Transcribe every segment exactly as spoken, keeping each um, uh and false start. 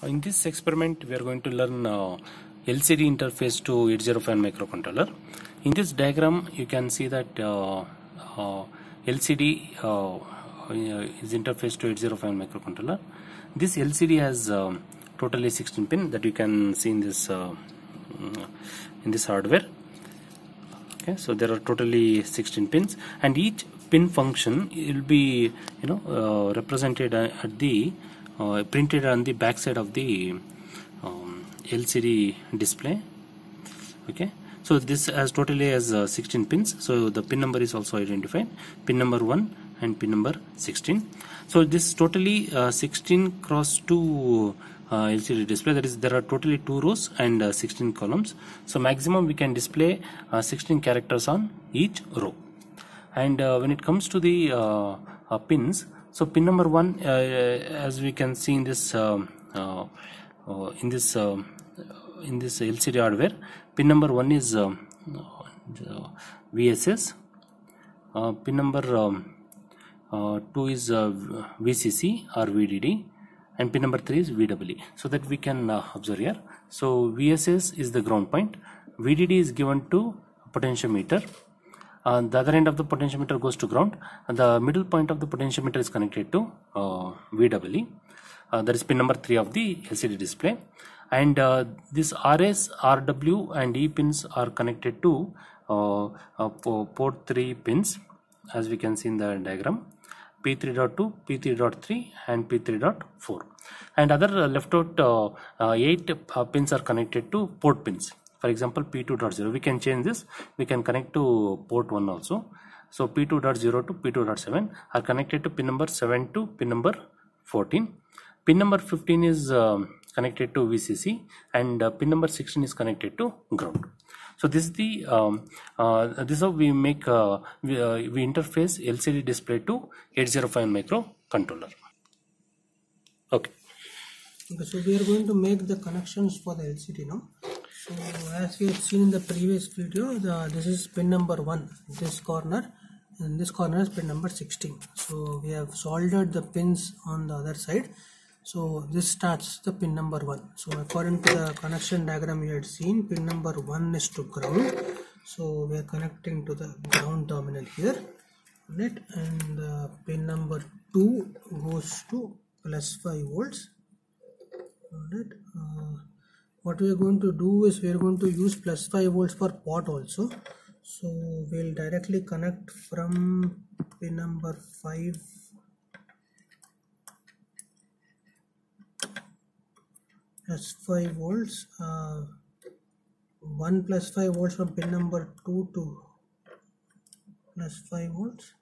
In this experiment, we are going to learn uh, L C D interface to eight oh five microcontroller. In this diagram, you can see that uh, uh, L C D uh, is interface to eight oh five microcontroller. This L C D has um, totally sixteen pin that you can see in this uh, in this hardware. Okay, so there are totally sixteen pins, and each pin function will be you know uh, represented at the uh, printed on the back side of the um, L C D display. Okay, so this has totally has uh, sixteen pins, so the pin number is also identified, pin number one and pin number sixteen. So this totally uh, sixteen cross two uh, L C D display, that is there are totally two rows and uh, sixteen columns. So maximum we can display uh, sixteen characters on each row. And uh, when it comes to the uh, uh, pins, so pin number one, uh, as we can see in this um, uh, uh, in this uh, in this L C D hardware, pin number one is um, uh, V S S, uh, pin number um, uh, two is uh, V C C or V D D, and pin number three is V W E. So that we can uh, observe here. So V S S is the ground point, V D D is given to potentiometer. Uh, the other end of the potentiometer goes to ground, and the middle point of the potentiometer is connected to uh, V W E. Uh, that is pin number three of the L C D display. And uh, this R S, R W and E pins are connected to uh, uh, port three pins, as we can see in the diagram, P three dot two, P three dot three and P three dot four. And other uh, left out uh, uh, eight uh, pins are connected to port pins. For example, P two dot zero, we can change this, we can connect to port one also. So P two dot zero to P two dot seven are connected to pin number seven to pin number fourteen. Pin number fifteen is uh, connected to V C C, and uh, pin number sixteen is connected to ground. So this is the um, uh, this is how we make uh, we, uh, we interface L C D display to eight oh five microcontroller. Okay. Okay, so we are going to make the connections for the L C D now. So as we have seen in the previous video, the, this is pin number one, this corner, and this corner is pin number sixteen. So we have soldered the pins on the other side. So this starts the pin number one. So according to the connection diagram we had seen, pin number one is to ground. So we are connecting to the ground terminal here, right? And uh, pin number two goes to plus five volts. Right? Uh, what we are going to do is we are going to use plus five volts for pot also. So we'll directly connect from pin number five plus five volts, uh, one plus five volts from pin number two to plus five volts.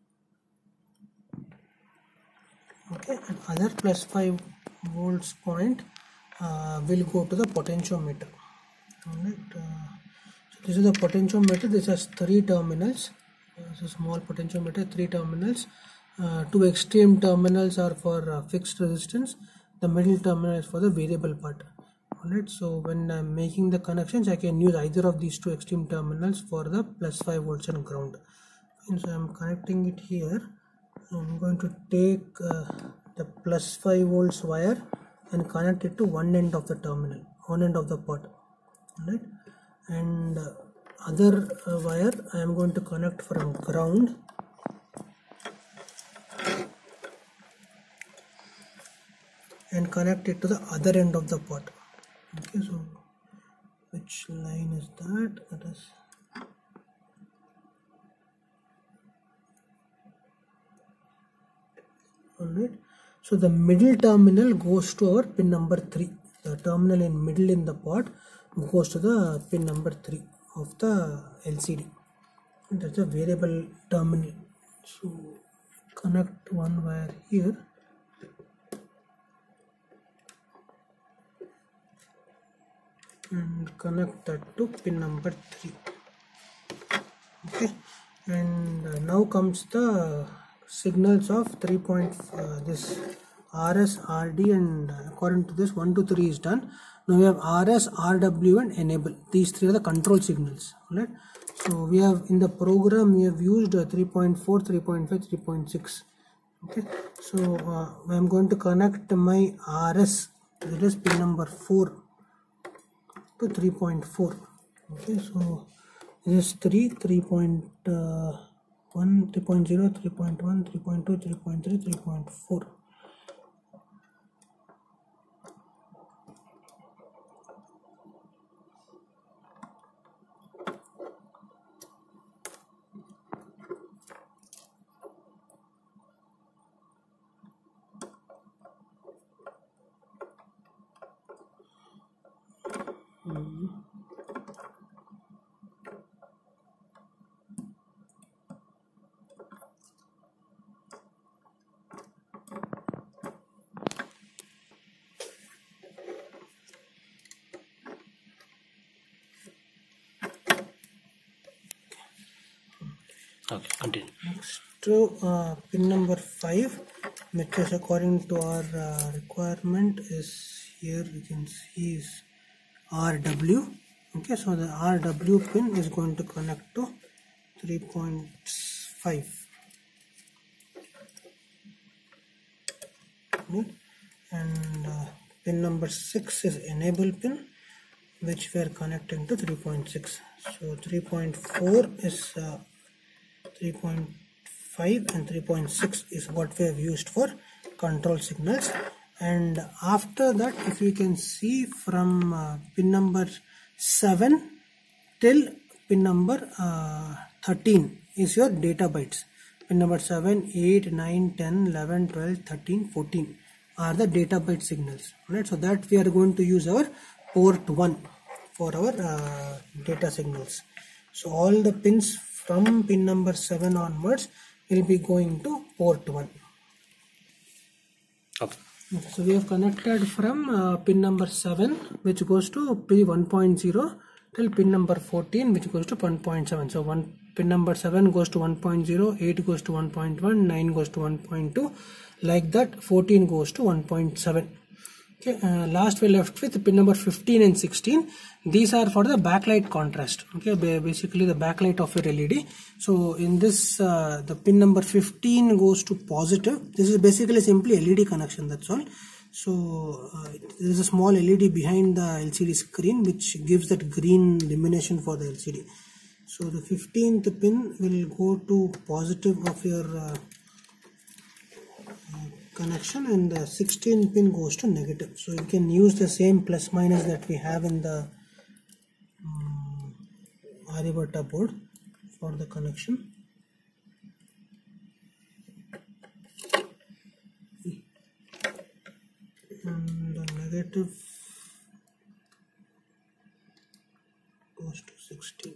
Okay, and other plus five volts point uh, will go to the potentiometer. Alright, uh, so this is the potentiometer. This has three terminals. Uh, it's a small potentiometer, three terminals. Uh, two extreme terminals are for uh, fixed resistance. The middle terminal is for the variable part. Alright, so when I'm making the connections, I can use either of these two extreme terminals for the plus five volts and ground. And so I'm connecting it here. I'm going to take uh, the plus five volts wire and connect it to one end of the terminal, one end of the pot. Right? And uh, other uh, wire I am going to connect from ground and connect it to the other end of the pot. Okay, so which line is that? That is alright. So the middle terminal goes to our pin number three. The terminal in middle in the pot goes to the pin number three of the L C D. And that's a variable terminal. So connect one wire here. And connect that to pin number three. Okay, and uh, now comes the signals of three point uh, this R S, R D, and uh, according to this one to three is done. Now we have R S, R W and enable. These three are the control signals. Right? So we have in the program we have used uh, three point four, three point five, three point six. Okay, so uh, I am going to connect my R S That is pin number four to three point four. Okay, so this is three, three point one, three point zero, three point one, three point two, three point three, three point four. Mm-hmm. Okay, continue. Next to uh, pin number five, which is according to our uh, requirement, is here you can see is R W. Okay, so the R W pin is going to connect to three point five. Okay. And uh, pin number six is enable pin, which we are connecting to three point six. So three point four is uh, three point five and three point six is what we have used for control signals. And after that, if you can see from uh, pin number seven till pin number uh, thirteen is your data bytes. Pin number seven, eight, nine, ten, eleven, twelve, thirteen, fourteen are the data byte signals. Right? So that we are going to use our port one for our uh, data signals. So all the pins from pin number seven onwards will be going to port one. Okay. So we have connected from uh, pin number seven, which goes to P one point zero, till pin number fourteen, which goes to one point seven. So one pin number seven goes to one point zero, eight goes to one point one, nine goes to one point two, like that fourteen goes to one point seven. Okay, uh, last we left with pin number fifteen and sixteen. These are for the backlight contrast. Okay, basically the backlight of your L E D. So in this, uh, the pin number fifteen goes to positive. This is basically simply L E D connection. That's all. So uh, there is a small L E D behind the L C D screen, which gives that green illumination for the L C D. So the fifteenth pin will go to positive of your uh, connection, and the sixteenth pin goes to negative. So you can use the same plus minus that we have in the um, Aryabhatta board for the connection. And the negative goes to sixteen.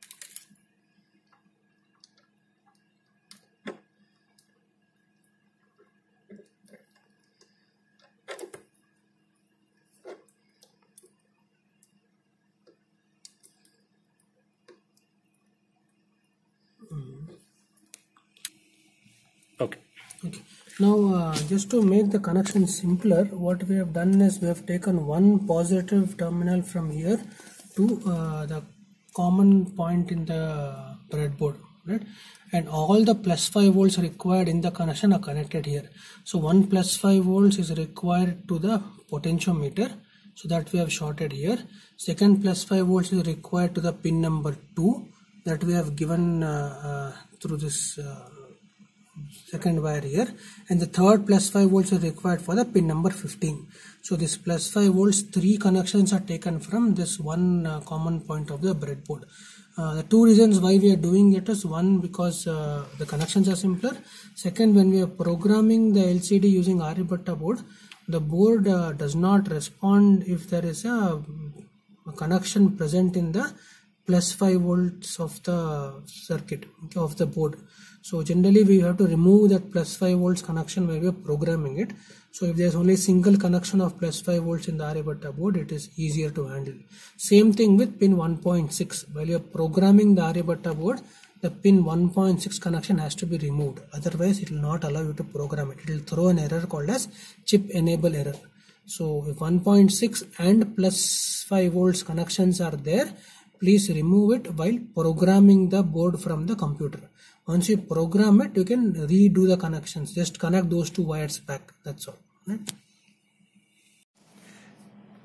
Okay. Okay. Now, uh, just to make the connection simpler, what we have done is we have taken one positive terminal from here to uh, the common point in the breadboard, right? And all the plus five volts required in the connection are connected here. So one plus five volts is required to the potentiometer, so that we have shorted here. Second plus five volts is required to the pin number two, that we have given uh, uh, through this uh, second wire here, and the third plus five volts is required for the pin number fifteen. So this plus five volts, three connections are taken from this one uh, common point of the breadboard. Uh, the two reasons why we are doing it is, one, because uh, the connections are simpler. Second, when we are programming the L C D using Aryabhatta board, the board uh, does not respond if there is a, a connection present in the plus five volts of the circuit, okay, of the board. So generally we have to remove that plus five volts connection when we are programming it. So if there is only single connection of plus five volts in the Aryabhatta board, it is easier to handle. Same thing with pin one point six. While you are programming the Aryabhatta board, the pin one point six connection has to be removed. Otherwise, it will not allow you to program it. It will throw an error called as chip enable error. So if one point six and plus five volts connections are there, please remove it while programming the board from the computer. Once you program it, you can redo the connections. Just connect those two wires back. That's all. Right?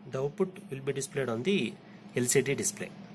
the output will be displayed on the L C D display.